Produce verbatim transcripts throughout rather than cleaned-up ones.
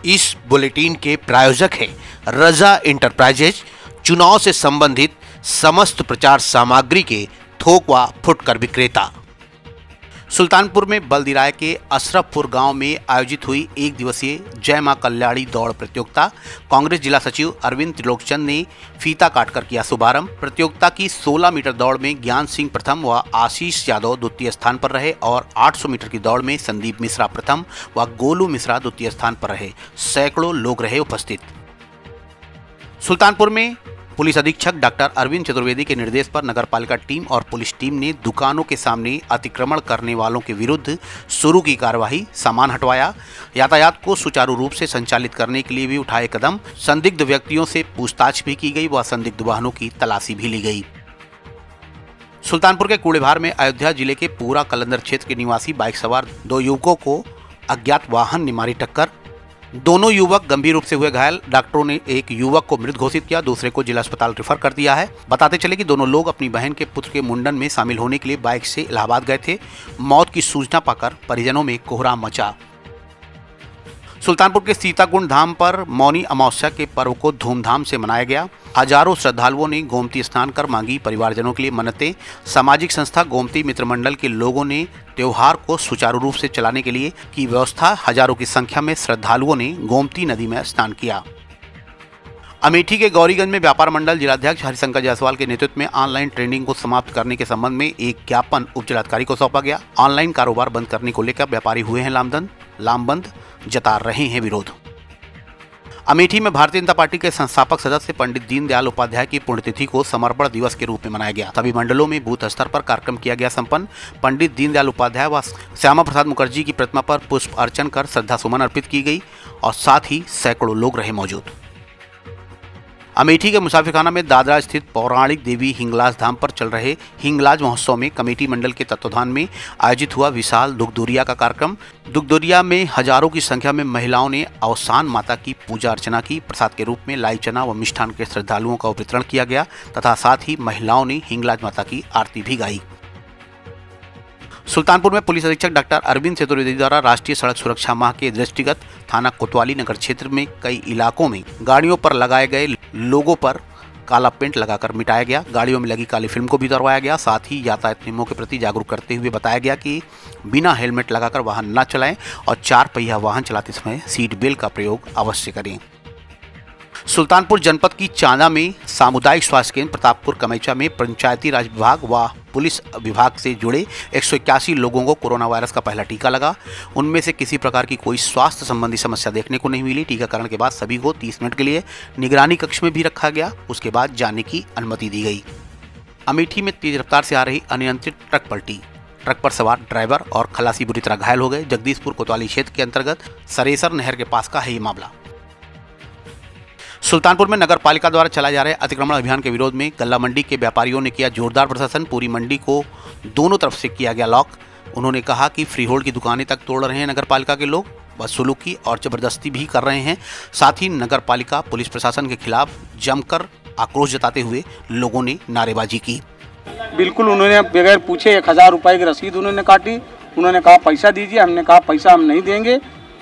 इस बुलेटिन के प्रायोजक हैं रजा इंटरप्राइजेज, चुनाव से संबंधित समस्त प्रचार सामग्री के थोक व फुटकर विक्रेता। सुल्तानपुर में बल्दिराय के अशरफपुर गांव में आयोजित हुई एक दिवसीय जय मां कल्याणी दौड़ प्रतियोगिता कांग्रेस जिला सचिव अरविंद त्रिलोकचंद ने फीता काटकर किया शुभारंभ। प्रतियोगिता की सोलह मीटर दौड़ में ज्ञान सिंह प्रथम व आशीष यादव द्वितीय स्थान पर रहे और आठ सौ मीटर की दौड़ में संदीप मिश्रा प्रथम व गोलू मिश्रा द्वितीय स्थान पर रहे। सैकड़ों लोग रहे उपस्थित। सुल्तानपुर में पुलिस अधीक्षक डॉक्टर अरविंद चतुर्वेदी के निर्देश पर नगरपालिका टीम और पुलिस टीम ने दुकानों के सामने अतिक्रमण करने वालों के विरुद्ध शुरू की कार्रवाई, सामान हटवाया, यातायात को सुचारू रूप से संचालित करने के लिए भी उठाए कदम, संदिग्ध व्यक्तियों से पूछताछ भी की गई व संदिग्ध वाहनों की तलाशी भी ली गई। सुल्तानपुर के कूड़ेभार में अयोध्या जिले के पूरा कलंदर क्षेत्र के निवासी बाइक सवार दो युवकों को अज्ञात वाहन ने मारी टक्कर। दोनों युवक गंभीर रूप से हुए घायल। डॉक्टरों ने एक युवक को मृत घोषित किया, दूसरे को जिला अस्पताल रेफर कर दिया है। बताते चले कि दोनों लोग अपनी बहन के पुत्र के मुंडन में शामिल होने के लिए बाइक से इलाहाबाद गए थे। मौत की सूचना पाकर परिजनों में कोहराम मचा। सुल्तानपुर के सीताकुंड धाम पर मौनी अमावस्या के पर्व को धूमधाम से मनाया गया। हजारों श्रद्धालुओं ने गोमती स्नान कर मांगी परिवारजनों के लिए मन्नतें। सामाजिक संस्था गोमती मित्र मंडल के लोगों ने त्योहार को सुचारू रूप से चलाने के लिए की व्यवस्था। हजारों की संख्या में श्रद्धालुओं ने गोमती नदी में स्नान किया। अमेठी के गौरीगंज में व्यापार मंडल जिलाध्यक्ष हरिशंकर जायसवाल के नेतृत्व में ऑनलाइन ट्रेडिंग को समाप्त करने के संबंध में एक ज्ञापन उप जिलाधिकारी को सौंपा गया। ऑनलाइन कारोबार बंद करने को लेकर व्यापारी हुए हैं लामबंद लामबंद जता रहे हैं विरोध। अमेठी में भारतीय जनता पार्टी के संस्थापक सदस्य पंडित दीनदयाल उपाध्याय की पुण्यतिथि को समर्पण दिवस के रूप में मनाया गया। सभी मंडलों में बूथ स्तर पर कार्यक्रम किया गया संपन्न। पंडित दीनदयाल उपाध्याय व श्यामा प्रसाद मुखर्जी की प्रतिमा पर पुष्प अर्चन कर श्रद्धा सुमन अर्पित की गई और साथ ही सैकड़ों लोग रहे मौजूद। अमेठी के मुसाफिरखाना में दादरा स्थित पौराणिक देवी हिंगलाज धाम पर चल रहे हिंगलाज महोत्सव में कमेटी मंडल के तत्वाधान में आयोजित हुआ विशाल दुग्धोरिया का कार्यक्रम। दुग्धोरिया में हजारों की संख्या में महिलाओं ने अवसान माता की पूजा अर्चना की। प्रसाद के रूप में लाई चना व मिष्ठान के श्रद्धालुओं का वितरण किया गया तथा साथ ही महिलाओं ने हिंगलाज माता की आरती भी गाई। सुल्तानपुर में पुलिस अधीक्षक डॉक्टर अरविंद चतुर्वेदी द्वारा राष्ट्रीय सड़क सुरक्षा माह के दृष्टिगत थाना कोतवाली नगर क्षेत्र में कई इलाकों में गाड़ियों पर लगाए गए लोगों पर काला पेंट लगाकर मिटाया गया। गाड़ियों में लगी काली फिल्म को भी उतरवाया गया। साथ ही यातायात नियमों के प्रति जागरूक करते हुए बताया गया कि बिना हेलमेट लगाकर वाहन न चलाएं और चार पहिया वाहन चलाते समय सीट बेल्ट का प्रयोग अवश्य करें। सुल्तानपुर जनपद की चांदा में सामुदायिक स्वास्थ्य केंद्र प्रतापपुर कमैचा में पंचायती राज विभाग व पुलिस विभाग से जुड़े एक सौ इक्यासी लोगों को कोरोना वायरस का पहला टीका लगा। उनमें से किसी प्रकार की कोई स्वास्थ्य संबंधी समस्या देखने को नहीं मिली। टीकाकरण के बाद सभी को तीस मिनट के लिए निगरानी कक्ष में भी रखा गया। उसके बाद जाने की अनुमति दी गई। अमेठी में तेज रफ्तार से आ रही अनियंत्रित ट्रक पलटी। ट्रक पर सवार ड्राइवर और खलासी बुरी तरह घायल हो गए। जगदीशपुर कोतवाली क्षेत्र के अंतर्गत सरेसर नहर के पास का है ये मामला। सुल्तानपुर में नगर पालिका द्वारा चलाए जा रहे अतिक्रमण अभियान के विरोध में गल्ला मंडी के व्यापारियों ने किया जोरदार प्रदर्शन। पूरी मंडी को दोनों तरफ से किया गया लॉक। उन्होंने कहा कि फ्री होल्ड की दुकानें तक तोड़ रहे हैं नगर पालिका के लोग, बदसलूकी और जबरदस्ती भी कर रहे हैं। साथ ही नगर पालिका पुलिस प्रशासन के खिलाफ जमकर आक्रोश जताते हुए लोगों ने नारेबाजी की। बिल्कुल उन्होंने बगैर पूछे एक हजार रुपए की रसीद उन्होंने काटी। उन्होंने कहा पैसा दीजिए। हमने कहा पैसा हम नहीं देंगे।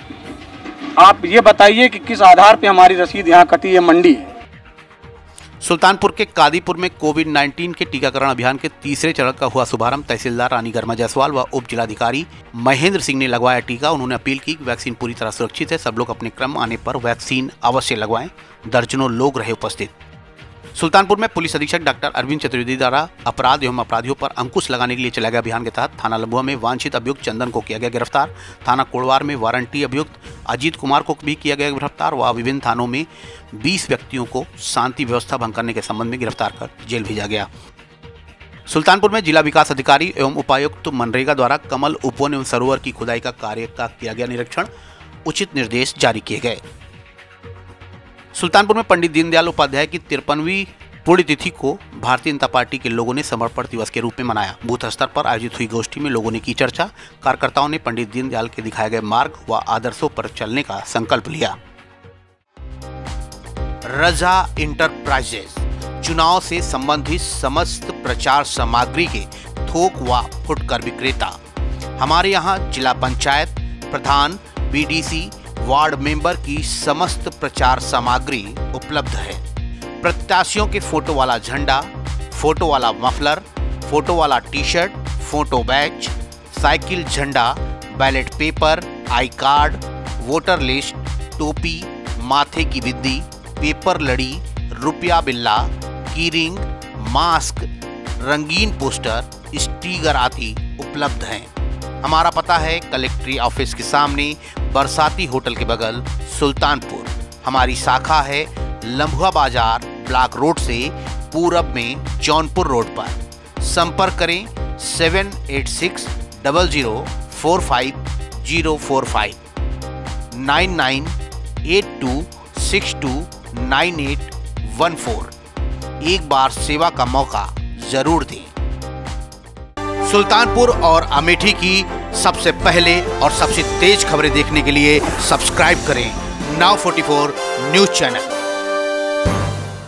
आप ये बताइए कि किस आधार पे हमारी रसीद यहाँ कटी है मंडी। सुल्तानपुर के कादीपुर में कोविड उन्नीस के टीकाकरण अभियान के तीसरे चरण का हुआ शुभारंभ। तहसीलदार रानी गर्मा जायसवाल व उप जिलाधिकारी महेंद्र सिंह ने लगवाया टीका। उन्होंने अपील की कि वैक्सीन पूरी तरह सुरक्षित है, सब लोग अपने क्रम आने पर वैक्सीन अवश्य लगवाएं। दर्जनों लोग रहे उपस्थित। सुल्तानपुर में पुलिस अधीक्षक डॉक्टर अरविंद चतुर्वेदी द्वारा अपराध एवं अपराधियों पर अंकुश लगाने के लिए चलाए गए अभियान के तहत थाना लंबुआ में वांछित अभियुक्त चंदन को किया गया गिरफ्तार। थाना कोड़वार में वारंटी अभियुक्त अजीत कुमार को भी किया गया गिरफ्तार व विभिन्न थानों में बीस व्यक्तियों को शांति व्यवस्था भंग करने के संबंध में गिरफ्तार कर जेल भेजा गया। सुल्तानपुर में जिला विकास अधिकारी एवं उपायुक्त मनरेगा द्वारा कमल उपवन एवं सरोवर की खुदाई का कार्य का किया गया निरीक्षण। उचित निर्देश जारी किए गए। सुल्तानपुर में पंडित दीनदयाल उपाध्याय की तिरपनवीं पुण्यतिथि को भारतीय जनता पार्टी के लोगों ने समर्पण दिवस के रूप में मनाया। बूथ स्तर पर आयोजित हुई गोष्ठी में लोगों ने की चर्चा। कार्यकर्ताओं ने पंडित दीनदयाल के दिखाए गए मार्ग व आदर्शों पर चलने का संकल्प लिया। रजा इंटरप्राइजेज चुनाव से संबंधित समस्त प्रचार सामग्री के थोक व फुटकर विक्रेता। हमारे यहाँ जिला पंचायत प्रधान, बीडीसी वार्ड मेंबर की समस्त प्रचार सामग्री उपलब्ध है। प्रत्याशियों के फोटो वाला झंडा, फोटो वाला मफलर, फोटो वाला T shirt, photo badge, cycle झंडा, ballot paper, I card, voter list, टोपी, माथे की बिंदी, पेपर लड़ी, रुपया बिल्ला, की रिंग, मास्क, रंगीन पोस्टर, स्टिकर आदि उपलब्ध हैं। हमारा पता है कलेक्ट्री ऑफिस के सामने, बरसाती होटल के बगल, सुल्तानपुर। हमारी शाखा है लम्हुआ बाजार ब्लॉक रोड से पूरब में जौनपुर रोड पर। संपर्क करें seven eight six double zero four five zero four five nine nine eight two six two nine eight one four. एक बार सेवा का मौका जरूर दें। सुल्तानपुर और अमेठी की सबसे पहले और सबसे तेज खबरें देखने के लिए सब्सक्राइब करें now forty four news channel.